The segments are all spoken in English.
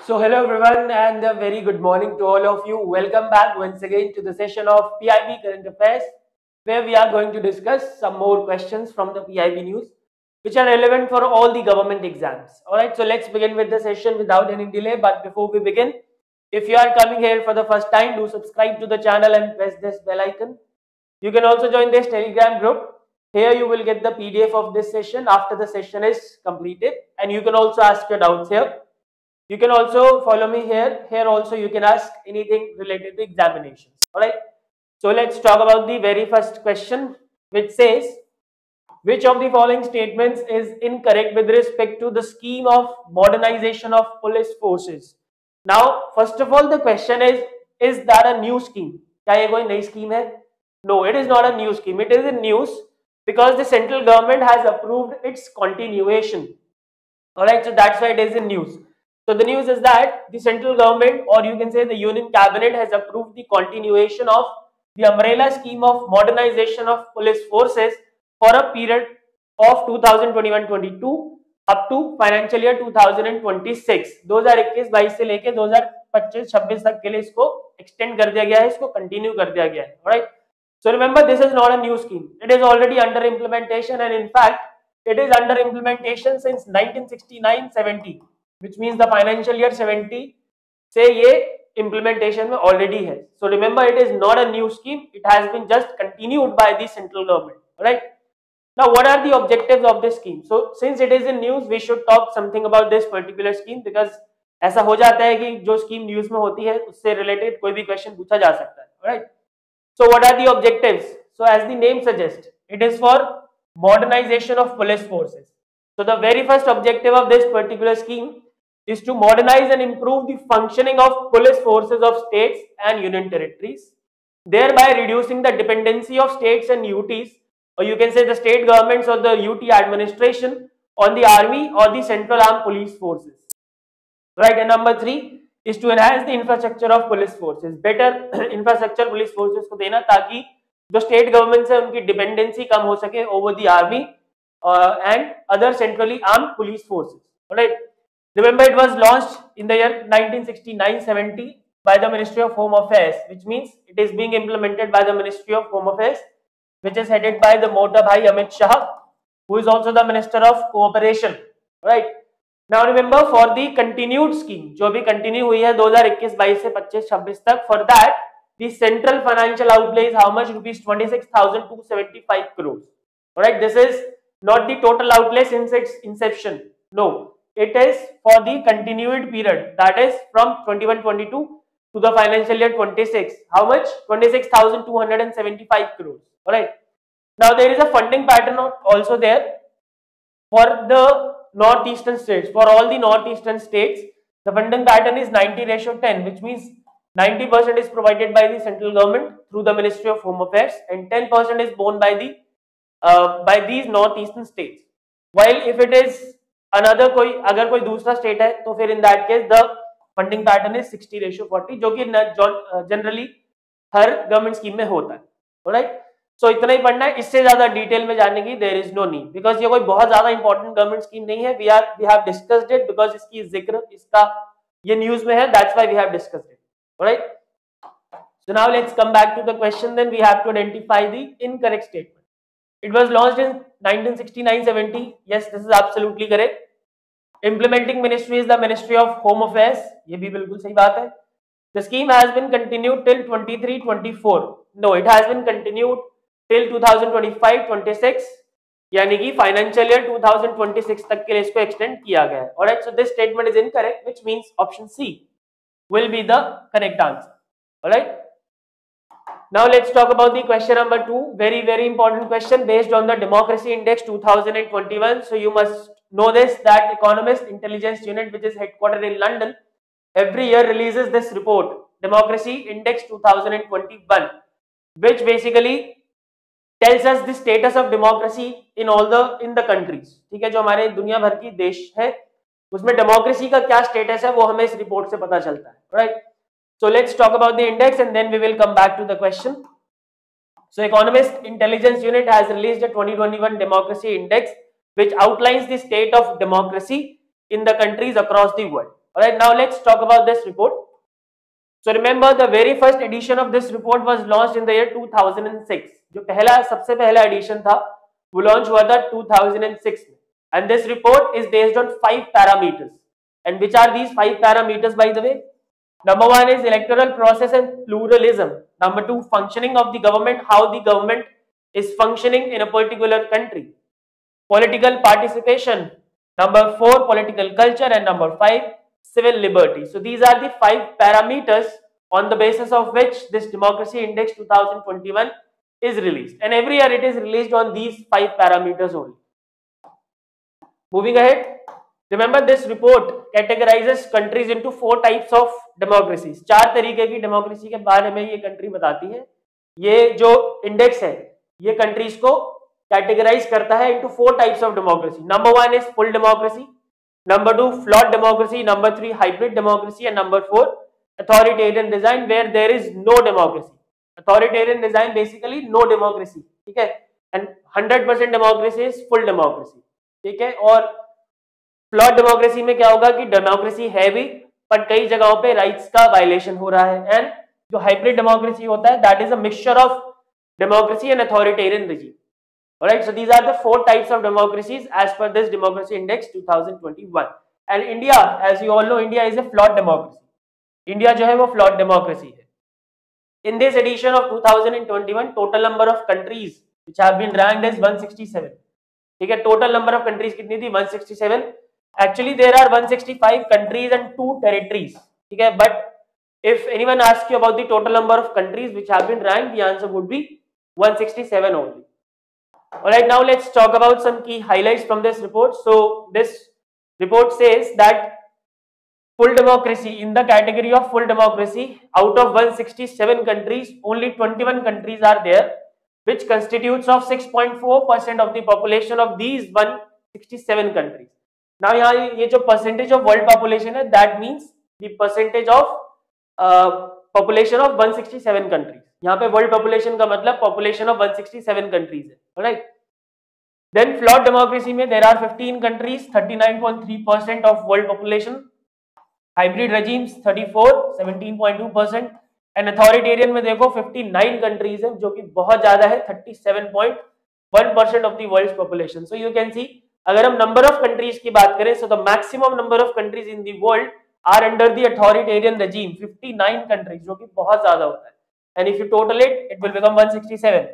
So hello everyone and a very good morning to all of you. Welcome back once again to the session of PIB Current Affairs, where we are going to discuss some more questions from the PIB news which are relevant for all the government exams. Alright, so let's begin with the session without any delay. But before we begin, if you are coming here for the first time, do subscribe to the channel and press this bell icon. You can also join this Telegram group. Here you will get the PDF of this session after the session is completed, and you can also ask your doubts here. You can also follow me here. Here also you can ask anything related to examinations. Alright. So let's talk about the very first question, which says, which of the following statements is incorrect with respect to the scheme of modernization of police forces? Now, first of all, the question is that a new scheme? क्या ये कोई नई scheme है? No, it is not a new scheme. It is in news because the central government has approved its continuation. Alright, so that's why it is in news. So the news is that the central government, or you can say the union cabinet, has approved the continuation of the umbrella scheme of modernization of police forces for a period of 2021-22 up to financial year 2026. 2021-22 से लेके 2025-26 तक के लिए इसको extend कर दिया गया है, इसको कंटिन्यू कर दिया गया है. Alright. So remember, this is not a new scheme. It is already under implementation, and in fact, it is under implementation since 1969-70, which means the financial year 70 से ये implementation में already है. So remember, it is not a new scheme. It has been just continued by the central government. Right? Now, what are the objectives of this scheme? So since it is in news, we should talk something about this particular scheme, because ऐसा हो जाता है कि जो scheme news में होती है उससे related कोई भी question पूछा जा सकता है. Right? So what are the objectives? So as the name suggests, it is for modernization of police forces. So the very first objective of this particular scheme is to modernize and improve the functioning of police forces of states and union territories, thereby reducing the dependency of states and UTs, or you can say the state governments or the UT administration, on the army or the central armed police forces. Right, and number 3 is to enhance the infrastructure of police forces. Better infrastructure police forces को देना, ताकि जो state governments है उनकी dependency कम हो सके over the army and other centrally armed police forces. Alright. Remember, it was launched in the year 1969-70 by the Ministry of Home Affairs, which means it is being implemented by the Ministry of Home Affairs, which is headed by the Mota Bhai Amit Shah, who is also the Minister of Cooperation. Right. Now remember, for the continued scheme, जो भी continue हुई है 2021-22 से 25-26 तक, for that the central financial outlay is how much? Rupees 26,275 crores. Alright, this is not the total outlay since its inception. No, it is for the continued period, that is from 21-22 to the financial year 26. How much? 26,275 crores. Alright. Now there is a funding pattern also there for the northeastern states. For all the northeastern states, the funding pattern is 90:10, which means 90% is provided by the central government through the Ministry of Home Affairs, and 10% is borne by the by these northeastern states. While if it is another कोई अगर कोई दूसरा state है तो फिर in that case the funding pattern is 60:40, जो कि generally हर government scheme में होता है. Alright. So इतना ही पढ़ना है, इससे ज्यादा डिटेल में जानने की there is no need, because ये कोई बहुत ज्यादा इंपॉर्टेंट गवर्नमेंट स्कीम नहीं है. We have discussed it because इसकी जिक्र इसका ये न्यूज में है, that's why we have discussed it. Alright. So now let's come back to the question. Then we have to identify the incorrect statement. It was launched in 1969-70. Yes, this is absolutely correct. Implementing ministry is the ministry of home affairs. ये भी बिल्कुल सही बात है. The scheme has been continued till 23-24. No, it has been continued till 2025-26, यानी कि financial year 2026 तक के लिए इसको एक्सटेंड किया गया है. Alright, so this statement is incorrect, which means option C will be the correct answer. Alright. Now let's talk about the question number 2. Very important question based on the Democracy Index 2021. So you must know this, that Economist Intelligence Unit, which is headquartered in London, every year releases this report, Democracy Index 2021, which basically tells us the status of democracy in the countries. ठीक है, जो हमारे दुनिया भर की देश है उसमें डेमोक्रेसी का क्या स्टेटस है वो हमें इस रिपोर्ट से पता चलता है. Right. So let's talk about the index and then we will come back to the question. So economist intelligence unit has released a 2021 democracy index which outlines the state of democracy in the countries across the world. Alright, now let's talk about this report. So remember, the very first edition of this report was launched in the year 2006. जो पहला सबसे पहला edition था वो launch हुआ था 2006 में. And this report is based on 5 parameters. And which are these 5 parameters, by the way? Number 1 is electoral process and pluralism. Number 2, functioning of the government, how the government is functioning in a particular country. Political participation. Number 4, political culture. And number 5, civil liberty. So these are the 5 parameters on the basis of which this Democracy Index 2021 is released. And every year it is released on these 5 parameters only. Moving ahead. Remember, this report categorizes countries into 4 types of democracies. 4 तरीके की democracy के बारे में ये country बताती है. ये जो इंडेक्स है ये कंट्रीज को कैटेगराइज करता है into 4 types of democracy. Number 1 is full democracy. Number 2, flawed democracy. Number 3, hybrid democracy. And number 4, authoritarian design, where there is no democracy. Authoritarian design basically no democracy. ठीक है. And 100% democracy is full democracy. ठीक है. और flawed democracy में क्या होगा कि democracy है भी पर कई जगहों पे राइट्स का वायलेशन हो रहा है. एंड जो हाइब्रिड डेमोक्रेसी होता है that is a mixture of democracy and authoritarian regime. Alright, so these are the 4 types of democracies as per this democracy index 2021. And India, as you all know, India is a flawed democracy. India जो है वो flawed democracy है. In this edition of 2021 total number of countries which have been ranked is 167. ठीक है, total number of countries कितनी थी? 167. Actually, there are 165 countries and 2 territories. Okay, but if anyone asks you about the total number of countries which have been ranked, the answer would be 167 only. Alright, now let's talk about some key highlights from this report. So, this report says that full democracy, in the category of full democracy, out of 167 countries, only 21 countries are there, which constitutes of 6.4% of the population of these 167 countries. Now यहाँ ये जो percentage of world population है that means the percentage of population of 167 countries. यहाँ पे world population का मतलब population of 167 countries है. Alright, then flawed democracy में there are 15 countries, 39.3% of world population. Hybrid regimes 34, 17.2%. And authoritarian में देखो 59 countries है जो कि बहुत ज्यादा है, 37.1% of the world population. So you can see, अगर हम नंबर ऑफ कंट्रीज की बात करें, so the maximum number of countries in the world are under the authoritarian regime, 59 countries, जो कि बहुत ज्यादा होता है. And if you total it will become 167,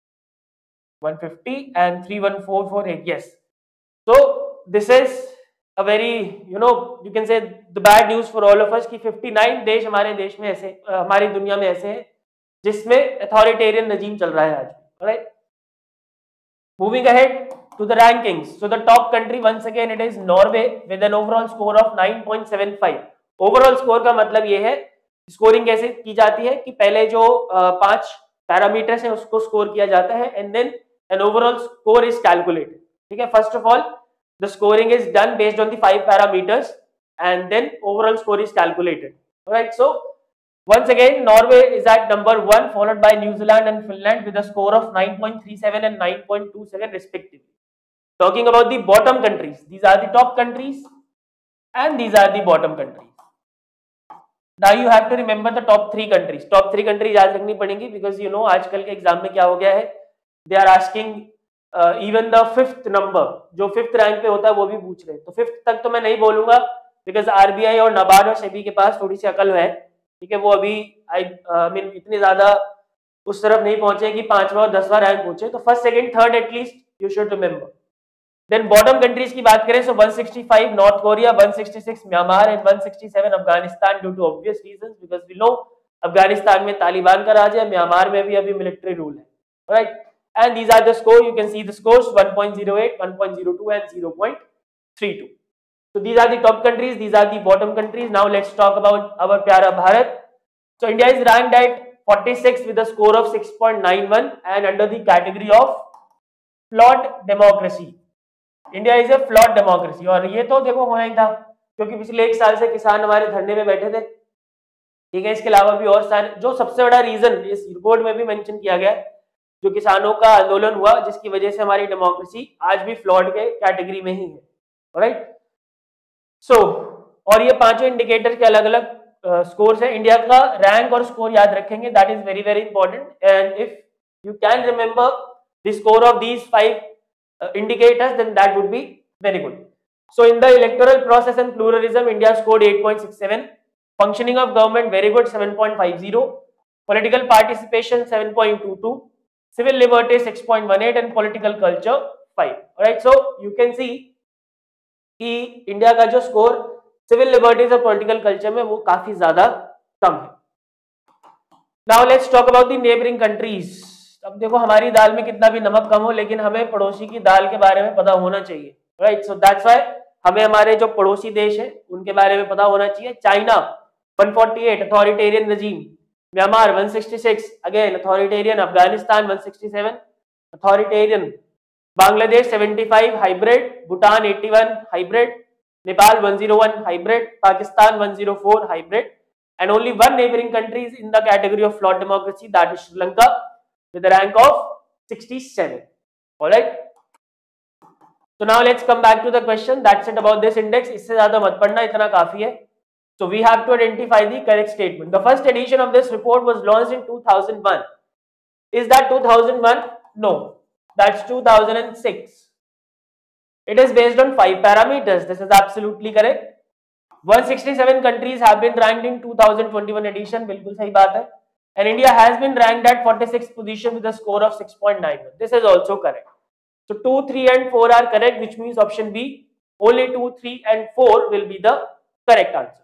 150 and 31448. yes, so this is a very, you can say the bad news for all of us कि 59 देश हमारे देश में ऐसे, हमारी दुनिया में ऐसे हैं जिसमें अथॉरिटेरियन रेजिम चल रहा है आज. Right, moving ahead to the rankings. So the top country once again it is Norway with an overall score of 9.75. Overall score का मतलब ये है, स्कोरिंग कैसे की जाती है कि पहले जो 5 पैरामीटर्स हैं उसको स्कोर किया जाता है and then an overall score is calculated. ठीक है, first of all the scoring is done based on the 5 parameters and then overall score is calculated. Alright, so once again Norway is at number 1 followed by New Zealand and Finland with a score of 9.37 and 9.27 respectively. Talking about the bottom countries, these are the top countries and these are the bottom countries. Now you have to remember the top 3 countries. Top 3 countries याद रखनी पड़ेंगी because you know आजकल के exam में क्या हो गया है, they are asking even the 5th number, जो 5th रैंक पे होता है वो भी पूछ रहे हैं. तो 5th तक तो मैं नहीं बोलूंगा because RBI और नाबार्ड और सेबी के पास थोड़ी सी अकल है. ठीक है, वो अभी आई मीन इतनी ज्यादा उस तरफ नहीं पहुंचे कि 5वां और 10वां रैंक पहुंचे. तो first, second, third at least you should remember. Then bottom countries की बात करें, so 165 North Korea, 166 Myanmar and 167 Afghanistan due to obvious reasons because we know Afghanistan में तालिबान का राज है, म्यांमार में भी अभी मिलिट्री रूल है. Right, and these are the score, you can see the scores 1.08, 1.02 and 0.32. So these are the top countries, these are the bottom countries. Now let's talk about our प्यारा Bharat. So India is ranked at 46 with a score of 6.91 and under the category of flawed democracy. India is a flawed democracy. और ये तो देखो होना ही था क्योंकि पिछले 1 साल से किसान हमारे धरने में बैठे थे. ठीक है, इसके अलावा भी और सारे, जो सबसे बड़ा रीजन इस रिपोर्ट में भी मेंशन किया गया है, जो किसानों का आंदोलन हुआ जिसकी वजह से हमारी डेमोक्रेसी आज भी फ्लॉड के कैटेगरी में ही है. राइट, सो और ये पांचों इंडिकेटर के अलग अलग स्कोर्स है। इंडिया का रैंक और स्कोर याद रखेंगे, that is very very important, and if you can remember the score of these 5 indicators, then that would be very good. So in the electoral process and pluralism, India scored 8.67. Functioning of government, very good, 7.50. Political participation, 7.22. Civil liberties, 6.18, and political culture, 5. Alright, so you can see कि India का जो score civil liberties और political culture में वो काफी ज्यादा कम है। Now let's talk about the neighbouring countries. अब देखो हमारी दाल में कितना भी नमक कम हो, लेकिन हमें पड़ोसी की दाल के बारे में पता होना चाहिए, राइट? सो दैट्स व्हाई हमें हमारे जो पड़ोसी देश है उनके बारे में पता होना चाहिए। China 148, authoritarian regime. Myanmar 166, again authoritarian. Afghanistan 167, authoritarian. Bangladesh 75, hybrid. Bhutan 81, hybrid. Nepal 101, hybrid. Pakistan 104, hybrid. And only one neighboring country is in the category of flawed democracy, that is Sri Lanka, with a rank of 67. All right. So now let's come back to the question. That's it about this index. इससे ज़्यादा मत पढ़ना, इतना काफी है. So we have to identify the correct statement. The first edition of this report was launched in 2001. Is that 2001? No, that's 2006. It is based on 5 parameters. This is absolutely correct. 167 countries have been ranked in 2021 edition. बिल्कुल सही बात है. And India has been ranked at 46th position with a score of 6.91. This is also correct. So 2, 3 and 4 are correct, which means option B, only 2, 3 and 4 will be the correct answer.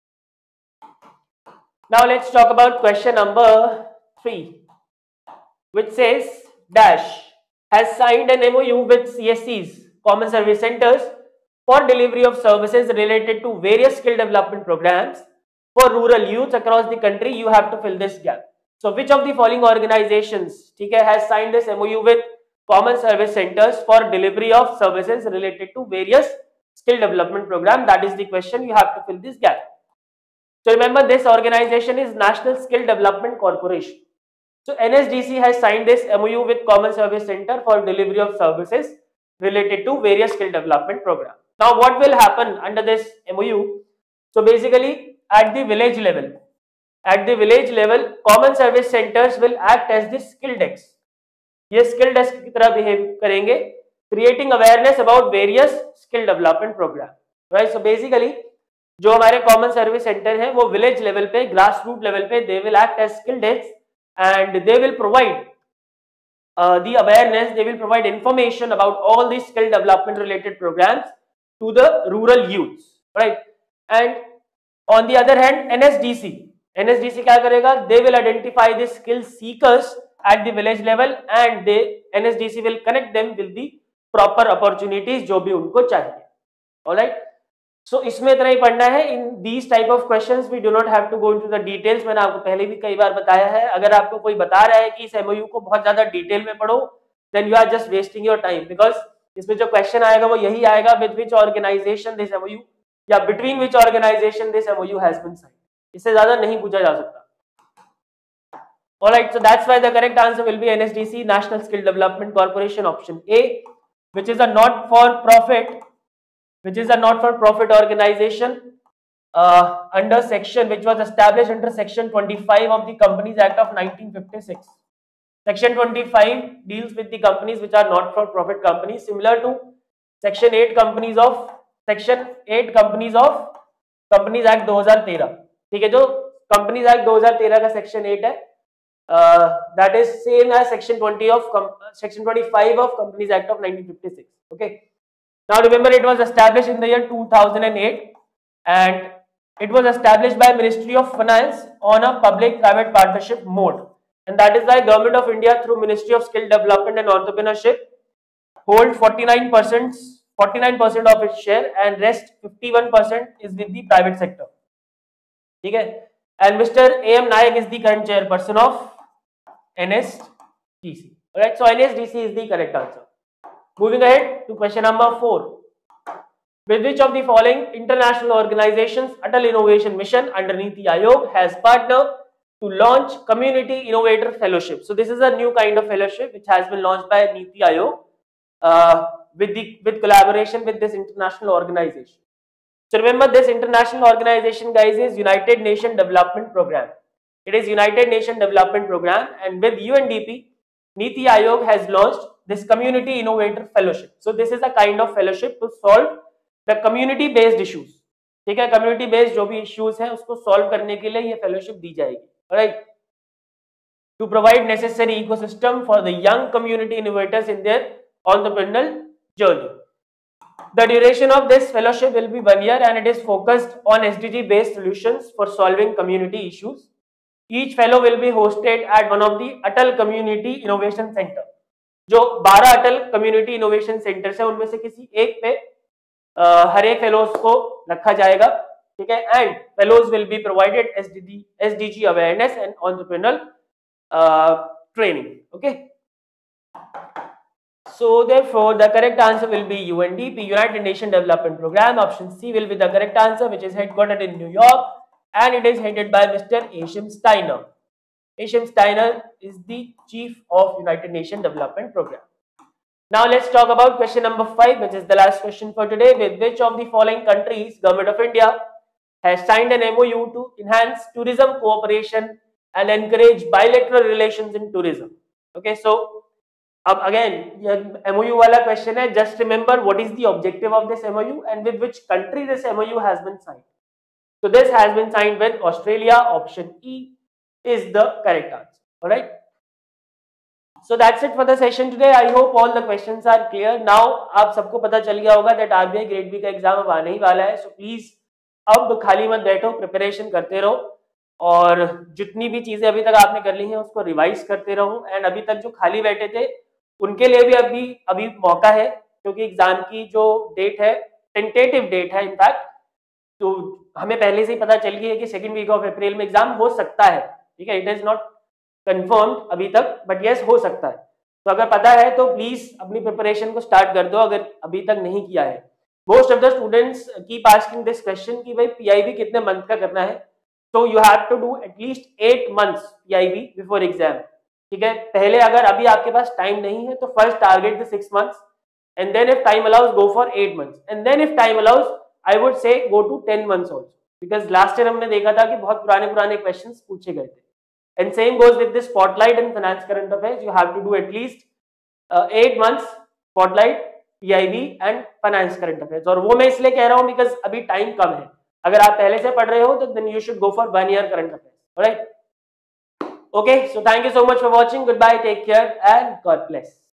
Now let's talk about question number 3, which says dash has signed an MOU with CSCs, Common Service Centers, for delivery of services related to various skill development programs for rural youth across the country. You have to fill this gap. So which of the following organizations, ठीक है, has signed this MOU with Common Service Centers for delivery of services related to various skill development program? That is the question. You have to fill this gap. So remember, this organization is National Skill Development Corporation. So NSDC has signed this MOU with Common Service Center for delivery of services related to various skill development program. Now what will happen under this MOU? So basically at the village level, Common Service Centers will act as the skill desk. ये skill desk की तरह behave करेंगे, creating awareness about various skill development program. Right? So basically जो हमारे Common Service Center है वो village level पे, grassroots level पे, they will act as skill desk and they will provide the awareness, they will provide information about all these skill development related programs to the rural youths, right? And on the other hand, NSDC क्या करेगा? They will identify the skill seekers at the village level and NSDC will connect them with the proper opportunities जो भी उनको चाहिए. Alright? So इसमें इतना ही पढ़ना है. In these type of questions we do not have to go into the details. मैंने आपको पहले भी कई बार बताया है. अगर आपको कोई बता रहा है कि इस MOU को बहुत ज्यादा डिटेल में पढ़ो, then you are just wasting your time, because इसमें जो क्वेश्चन आएगा वो यही आएगा, with which organization this MOU या between which organization this MOU has been signed. इससे ज्यादा नहीं पूछा जा सकता. Alright, so that's why the correct answer will be NSDC, National Skill Development Corporation, option A, which is a not-for-profit organization under section, which was established under section 25 of the Companies Act of 1956. Section 25 deals with the companies which are not-for-profit companies, similar to section 8 Companies Act 2013. ठीक है, जो Companies Act 2013 का section 8 है, that is same as section 25 of Companies Act of 1956. Okay. Now remember, it was established in the year 2008 and it was established by Ministry of Finance on a public-private partnership mode, and that is why Government of India through Ministry of Skill Development and Entrepreneurship hold 49% of its share and rest 51% is with the private sector. ठीक है, and Mr. A.M. Nayak is the current chairperson of NSDC. Alright, so NSDC is the correct answer. Moving ahead to question number 4. With which of the following international organizations Atal Innovation Mission under Niti Aayog has partnered to launch Community Innovator Fellowship? So this is a new kind of fellowship which has been launched by Niti Aayog with collaboration with this international organization. So remember, this international organization, guys, is United Nations Development Program. It is United Nations Development Program, and with UNDP, Niti Aayog has launched this Community Innovator Fellowship. So this is a kind of fellowship to solve the community-based issues. ठीक है, community based जो भी issues हैं उसको solve करने के लिए ये fellowship दी जाएगी. Alright? To provide necessary ecosystem for the young community innovators in their entrepreneurial journey. The duration of this fellowship will be 1 year and it is focused on SDG based solutions for solving community issues. Each fellow will be hosted at one of the Atal Community Innovation Center. जो 12 अटल community innovation centres है उनमें से किसी एक पे हर एक fellows को रखा जाएगा, ठीक है. And fellows will be provided SDG awareness and entrepreneurial training. Okay, so therefore the correct answer will be UNDP, United Nations Development Program. Option C will be the correct answer, which is headquartered in New York and it is headed by Mr. Ashim Steiner. Ashim Steiner is the chief of United Nations Development Program. Now let's talk about question number 5, which is the last question for today. With which of the following countries Government of India has signed an MOU to enhance tourism cooperation and encourage bilateral relations in tourism? Okay, so अब again ये MOU वाला question है. Just remember what is the objective of this MOU and with which country this MOU has been signed. So this has been signed with Australia. Option E is the correct answer. All right. So that's it for the session today. I hope all the questions are clear. Now आप सबको पता चल गया होगा that RBI Grade B का exam अब आने ही वाला है. So please अब खाली मत बैठो, प्रिपरेशन करते रहो और जितनी भी चीजें अभी तक आपने कर ली हैं उसको रिवाइज करते रहो. एंड अभी तक जो खाली बैठे थे उनके लिए भी अभी मौका है, क्योंकि एग्जाम की जो डेट है टेंटेटिव डेट है इनफैक्ट, तो हमें पहले से ही पता चल गई है कि सेकेंड वीक ऑफ अप्रैल में एग्जाम हो सकता है. ठीक है, इट इज नॉट कंफर्म्ड अभी तक, बट यस हो सकता है. तो अगर पता है तो प्लीज अपनी प्रिपरेशन को स्टार्ट कर दो अगर अभी तक नहीं किया है. Most of the students keep asking this question कि भाई पीआईबी कितने मंथ का करना है. तो you have to do at least 8 months PIB before exam. ठीक है, पहले अगर अभी आपके पास टाइम नहीं है तो first target the 6 months and then if time allows go for 8 months and then if time allows I would say go to 10 months also, because last year हमने देखा था कि बहुत पुराने क्वेश्चंस पूछे गए थे. And same goes with this spotlight and finance current affairs. You have to do at least 8 months spotlight, PIB and finance current affairs. और वो मैं इसलिए कह रहा हूँ because अभी टाइम कम है. अगर आप पहले से पढ़ रहे हो तो then you should go for 1 year current affairs. Alright? Okay, so thank you so much for watching. Goodbye, take care and God bless.